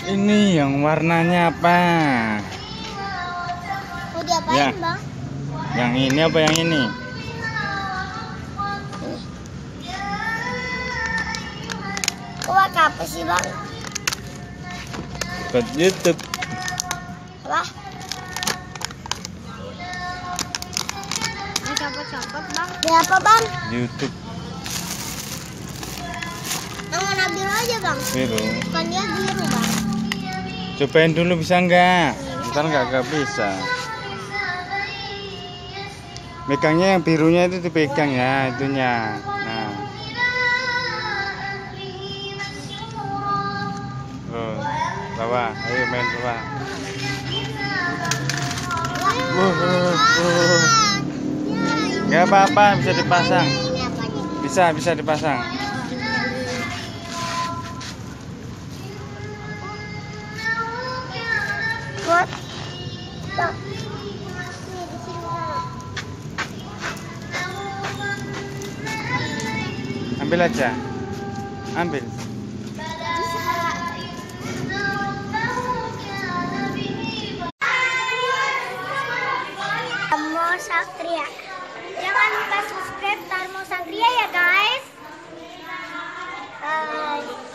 Ini yang warnanya apa? Mau diapain, Ya. Bang? Yang ini apa yang ini? Kok pakai apa sih, Bang? Buat YouTube. Apa? Mau copot-copot, Bang? Di apa, Bang? YouTube Yang warna biru aja, Bang. biru. Bukan dia biru, Bang. Cobain dulu bisa nggak? Ntar nggak bisa. Megangnya yang birunya itu dipegang ya, itunya. Nah. Oh, bawa, ayo main bawa. Nggak apa-apa, bisa dipasang. Ini apa nih? Bisa dipasang. Buat Bang. Nih, di sini, Bang. Ambil aja. Ambil. Tarmo Satria. Jangan lupa subscribe Tarmo Satria ya guys.